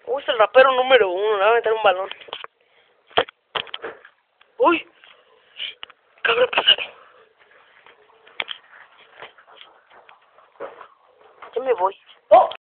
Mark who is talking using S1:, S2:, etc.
S1: Uy, es el rapero número 1, le va a meter un balón. Uy, cabrón pesado. Ya me voy.